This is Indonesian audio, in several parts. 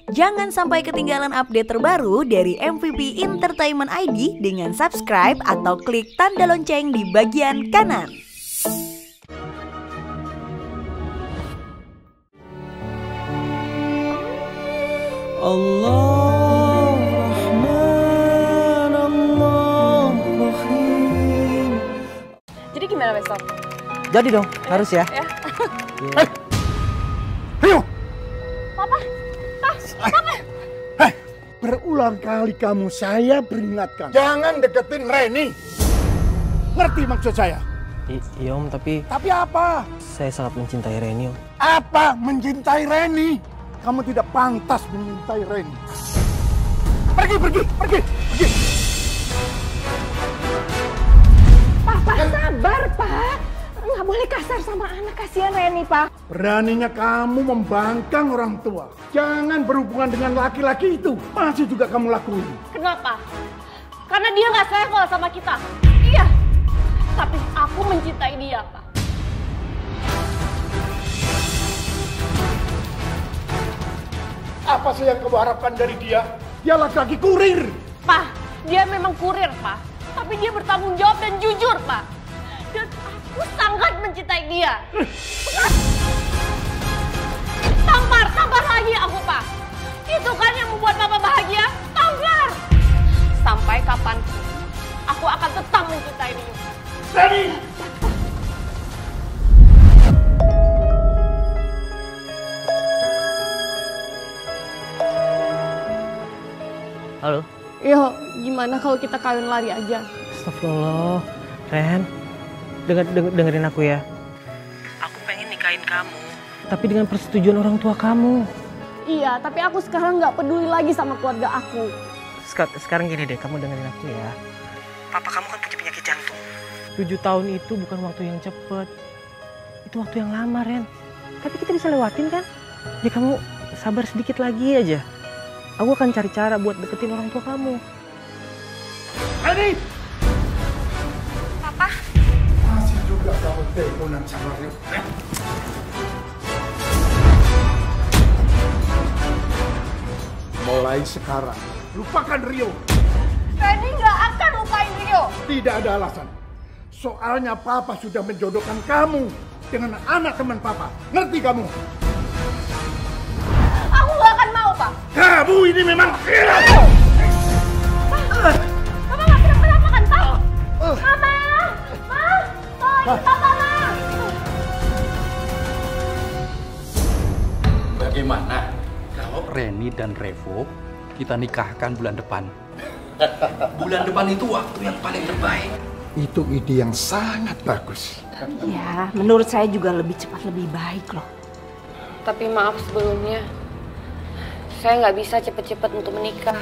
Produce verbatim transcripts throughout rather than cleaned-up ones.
Jangan sampai ketinggalan update terbaru dari M V P Entertainment I D dengan subscribe atau klik tanda lonceng di bagian kanan. Allah Rahman Allah Rahim. Jadi gimana besok? Jadi dong, harus ya. Ya. Hei, Rio. Papa, Pak, Papa. Hei, berulang kali kamu saya peringatkan. Jangan deketin Reni. Ngerti maksud saya? Iya om, tapi Tapi apa? saya sangat mencintai Reni om. Apa mencintai Reni? Kamu tidak pantas mencintai Reni. Pergi, pergi, pergi, pergi. Papa sabar, Pak. Nggak boleh kasar sama anak, kasihan Reni, Pak. Beraninya kamu membangkang orang tua. Jangan berhubungan dengan laki-laki itu. Masih juga kamu lakuin. Kenapa? Karena dia nggak selevel sama kita. Iya. Tapi aku mencintai dia, Pak. Apa sih yang kamu harapkan dari dia? Dia laki-laki kurir. Pak, dia memang kurir, Pak. Tapi dia bertanggung jawab dan jujur, Pak. Dan aku sangat mencintai dia. Tampar, tampar lagi aku, Pak. Itu kan yang membuat Papa bahagia. Tampar. Sampai kapanpun, aku akan tetap mencintai dia. Reni! Halo? Yo, gimana kalau kita kawin lari aja? Astagfirullah, Ren. Denger, denger, dengerin aku ya. Aku pengen nikahin kamu, tapi dengan persetujuan orang tua kamu. Iya, tapi aku sekarang nggak peduli lagi sama keluarga aku. Sekar sekarang gini deh, kamu dengerin aku ya. Papa kamu kan punya penyakit jantung. Tujuh tahun itu bukan waktu yang cepet. Itu waktu yang lama, Ren. Tapi kita bisa lewatin kan? Ya kamu sabar sedikit lagi aja. Aku akan cari cara buat deketin orang tua kamu. Reni! Papa? Masih juga kamu teleponan sama Rio. Mulai sekarang, lupakan Rio. Reni nggak akan lupain Rio. Tidak ada alasan. Soalnya Papa sudah menjodohkan kamu dengan anak teman Papa. Ngerti kamu? Aku nggak akan mau, Pak. Kamu ini memang gila. Papa nggak kenapa-kenapa kan, Pak? Mama! Ma! Tolong Papa, Ma! Bagaimana kalau Reni dan Revo kita nikahkan bulan depan? Bulan depan itu waktu yang paling terbaik. Itu ide yang sangat bagus. Ya, menurut saya juga lebih cepat lebih baik loh. Tapi maaf sebelumnya, saya nggak bisa cepet-cepet untuk menikah.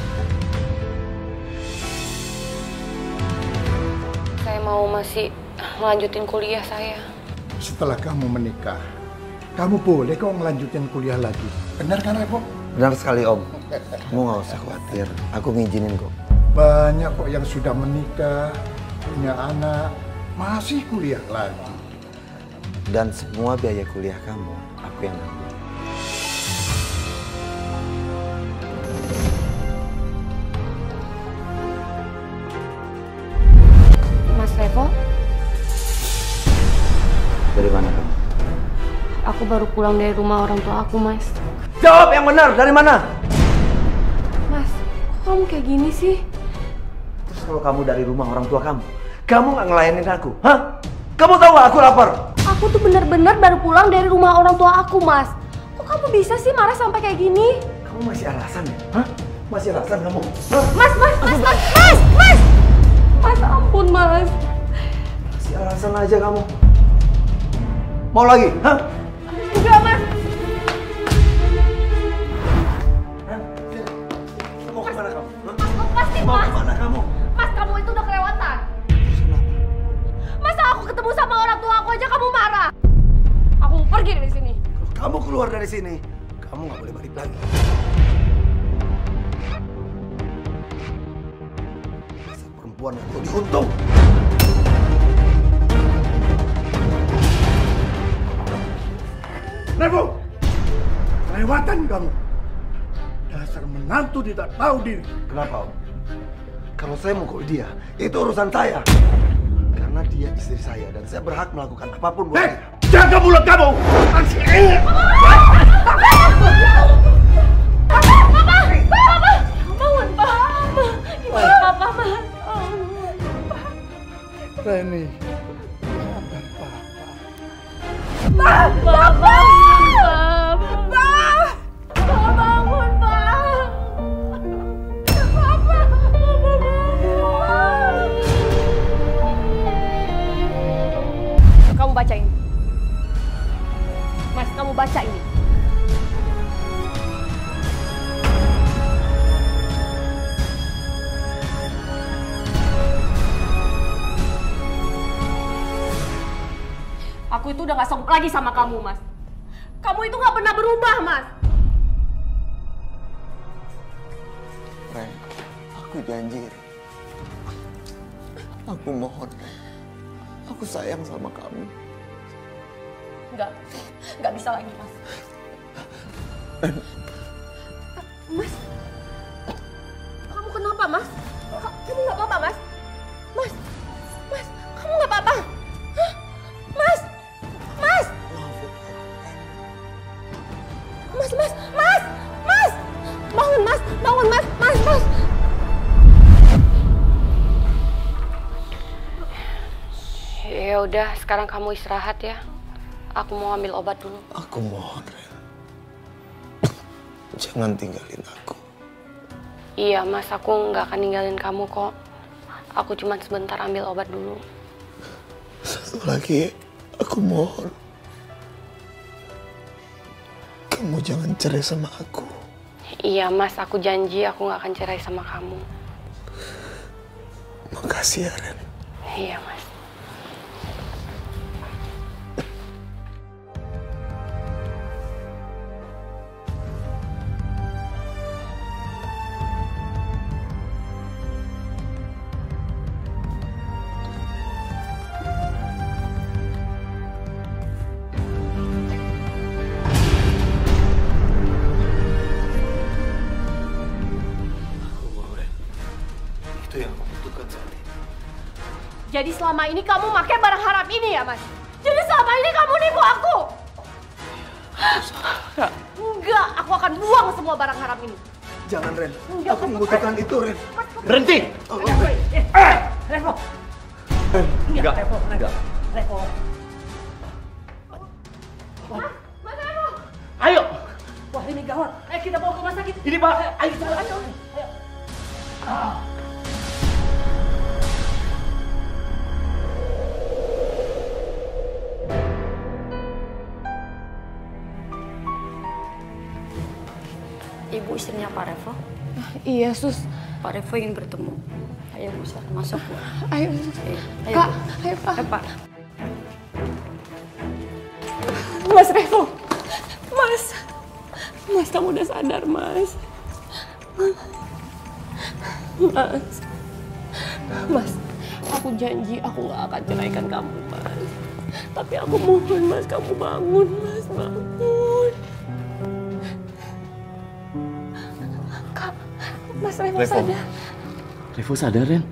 Saya mau masih melanjutin kuliah saya. Setelah kamu menikah, kamu boleh kok ngelanjutin kuliah lagi. Benar kan, Revo? Benar sekali Om. Kamu nggak usah khawatir, aku ngizinin kok. Banyak kok yang sudah menikah, punya anak, masih kuliah lagi. Dan semua biaya kuliah kamu, aku yang nanggung. Mas Revo, Dari mana kamu? aku baru pulang dari rumah orang tua aku, Mas. Jawab yang benar, dari mana? Mas, kok kamu kayak gini sih? Terus kalau kamu dari rumah orang tua kamu, kamu nggak ngelayanin aku, hah? Kamu tahu nggak aku lapar? Aku tuh bener-bener baru pulang dari rumah orang tua aku, Mas. Kok kamu bisa sih marah sampai kayak gini? Kamu masih alasan ya? Hah? Masih alasan kamu? Hah? Mas, mas, mas, mas, mas, mas! Mas, ampun, Mas. Masih alasan aja kamu. Mau lagi, hah? Enggak, Mas. Mau kemana kamu? Hah? Mas, pasti, Mau Mas. kemana kamu? Mas, kamu itu udah kelewatan. Masa aku ketemu sama orang tua aku aja kamu marah? Aku mau pergi dari sini. Kalau kamu keluar dari sini, kamu nggak boleh balik lagi. Dasar perempuan yang perlu diuntung. Revo, kelewatan kamu. Dasar menantu tidak tahu diri. Kenapa, Om? Kalau saya mukul dia, itu urusan saya. Karena dia istri saya dan saya berhak melakukan apapun buat Hei, dia. jaga mulut kamu! Bangun, Pak. Gimana Papa, Mas? Reni, Pak, Papa, Pak, Pak, bangun, Pak. Papa, Papa bangun. Kamu baca ini. Mas, kamu baca ini. Aku itu udah gak sanggup lagi sama kamu, Mas. Kamu itu gak pernah berubah, Mas. Ren, aku janji. Aku mohon, Ren. Aku sayang sama kamu. Enggak, enggak bisa lagi, Mas. Mas, kamu kenapa, Mas? Kamu nggak apa-apa, Mas? Mas, Mas, kamu nggak apa-apa? Hah? Mas, Mas, Mas, Mas, Mas, Mas, bangun, Mas, bangun, Mas, Mas, Mas. Ya udah, sekarang kamu istirahat ya. Aku mau ambil obat dulu. Aku mohon, Ren. Jangan tinggalin aku. Iya, Mas, aku nggak akan ninggalin kamu kok. Aku cuma sebentar ambil obat dulu. Satu lagi, aku mohon. Kamu jangan cerai sama aku. Iya, Mas, aku janji aku nggak akan cerai sama kamu. Makasih ya, Ren. Iya, Mas. Jadi selama ini kamu pakai barang haram ini ya, Mas? Jadi selama ini kamu nipu aku? Enggak, aku akan buang semua barang haram ini. Jangan, Ren. Enggak, Aku membutuhkan itu, Ren. Berhenti! Oh, Eh, Revo! Enggak, Revo, enggak. Revo. Mas, Mas Revo! Ayo! Wah, ini gawat. Eh, kita bawa ke rumah sakit. Ini, Pak. Ayo, ayo, ayo. Ayo. Ah. Ibu istrinya Pak Revo? Iya, Sus. Pak Revo ingin bertemu. Ayo, Bu, silakan masuk, Bu. Ayo, Sus. Ayo, ayo, Kak, Bu. ayo, Pak. Ayo, Pak. Mas Revo. Mas. Mas, kamu udah sadar, Mas. Mas. Mas, aku janji aku gak akan ceraikan kamu, Mas. Tapi aku mohon, Mas, kamu bangun, Mas. Bangun. Kak, Mas Revo, Revo. sadar. Revo sadar, Ren?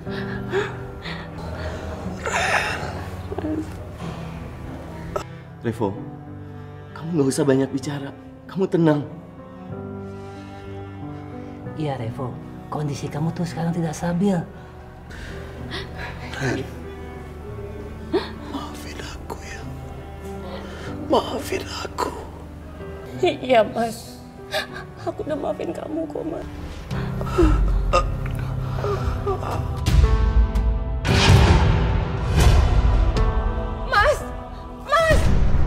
Revo, kamu nggak usah banyak bicara. Kamu tenang. Iya, Revo. Kondisi kamu tuh sekarang tidak stabil. Ren, maafin aku ya. Maafin aku. Iya, Mas. Aku udah maafin kamu kok, Mas. Mas! Mas!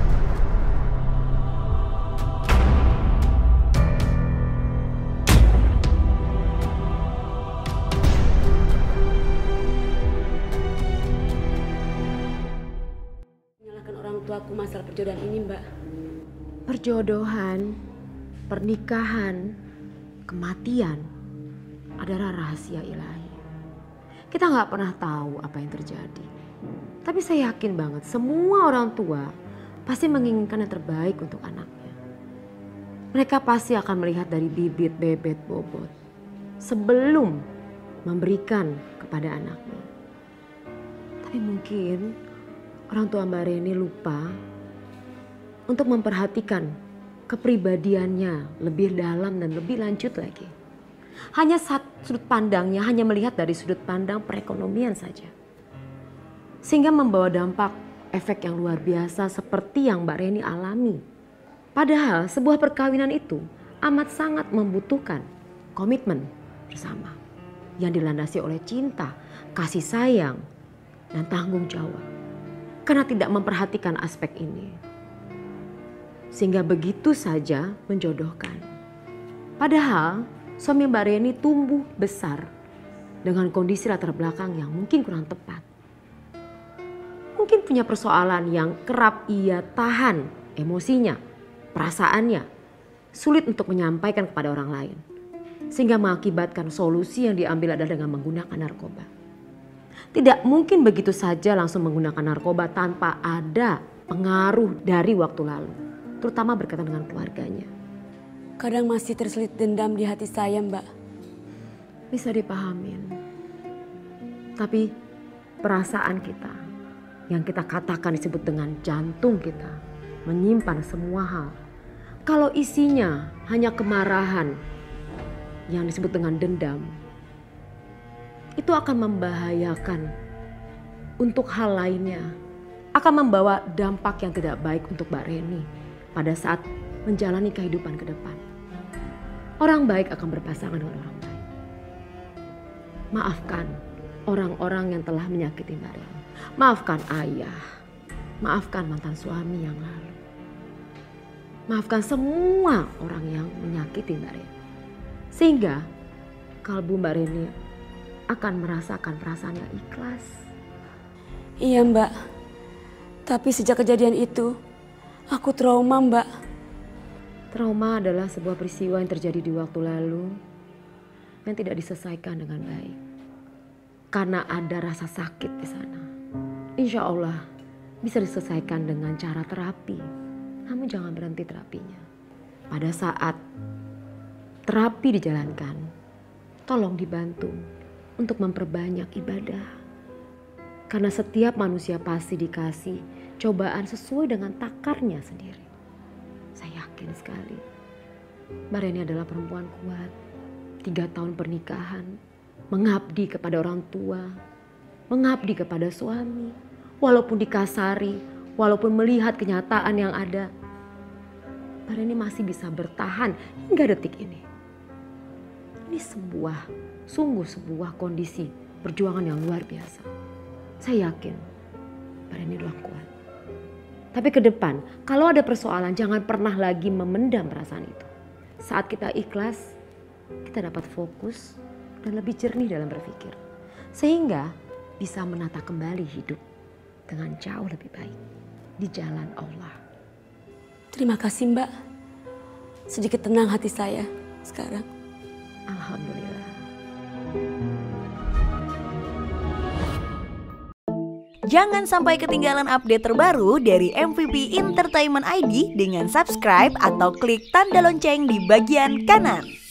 Menyalahkan orang tuaku masalah perjodohan ini, Mbak. Perjodohan, pernikahan, kematian adalah rahasia ilahi. Kita nggak pernah tahu apa yang terjadi. Tapi saya yakin banget semua orang tua pasti menginginkan yang terbaik untuk anaknya. Mereka pasti akan melihat dari bibit, bebet, bobot sebelum memberikan kepada anaknya. Tapi mungkin orang tua Mbak Reni lupa untuk memperhatikan kepribadiannya lebih dalam dan lebih lanjut lagi. Hanya satu sudut pandangnya, hanya melihat dari sudut pandang perekonomian saja. Sehingga membawa dampak efek yang luar biasa seperti yang Mbak Reni alami. Padahal sebuah perkawinan itu amat sangat membutuhkan komitmen bersama yang dilandasi oleh cinta, kasih sayang, dan tanggung jawab. Karena tidak memperhatikan aspek ini. Sehingga begitu saja menjodohkan. Padahal suami Mbak Reni tumbuh besar dengan kondisi latar belakang yang mungkin kurang tepat. Mungkin punya persoalan yang kerap ia tahan emosinya, perasaannya. Sulit untuk menyampaikan kepada orang lain. Sehingga mengakibatkan solusi yang diambil adalah dengan menggunakan narkoba. Tidak mungkin begitu saja langsung menggunakan narkoba tanpa ada pengaruh dari waktu lalu. Terutama berkaitan dengan keluarganya. Kadang masih terselip dendam di hati saya, Mbak. Bisa dipahamin. Tapi perasaan kita yang kita katakan disebut dengan jantung kita menyimpan semua hal. Kalau isinya hanya kemarahan yang disebut dengan dendam, itu akan membahayakan untuk hal lainnya. Akan membawa dampak yang tidak baik untuk Mbak Reni pada saat menjalani kehidupan ke depan. Orang baik akan berpasangan dengan orang baik. Maafkan orang-orang yang telah menyakiti Mbak Reni. Maafkan ayah. Maafkan mantan suami yang lalu. Maafkan semua orang yang menyakiti Mbak Reni. Sehingga kalbu Mbak Reni akan merasakan perasaan yang ikhlas. Iya, Mbak. Tapi sejak kejadian itu, aku trauma, Mbak. Trauma adalah sebuah peristiwa yang terjadi di waktu lalu yang tidak diselesaikan dengan baik. Karena ada rasa sakit di sana. Insya Allah bisa diselesaikan dengan cara terapi. Namun jangan berhenti terapinya. Pada saat terapi dijalankan, tolong dibantu untuk memperbanyak ibadah. Karena setiap manusia pasti dikasih cobaan sesuai dengan takarnya sendiri. Saya yakin sekali Mbak Reni adalah perempuan kuat. Tiga tahun pernikahan, mengabdi kepada orang tua, mengabdi kepada suami. Walaupun dikasari, walaupun melihat kenyataan yang ada, Mbak Reni masih bisa bertahan hingga detik ini. Ini sebuah, sungguh sebuah kondisi perjuangan yang luar biasa. Saya yakin Mbak Reni adalah kuat. Tapi ke depan, kalau ada persoalan jangan pernah lagi memendam perasaan itu. Saat kita ikhlas, kita dapat fokus dan lebih jernih dalam berpikir. Sehingga bisa menata kembali hidup dengan jauh lebih baik di jalan Allah. Terima kasih, Mbak. Sedikit tenang hati saya sekarang. Alhamdulillah. Jangan sampai ketinggalan update terbaru dari M V P Entertainment I D dengan subscribe atau klik tanda lonceng di bagian kanan.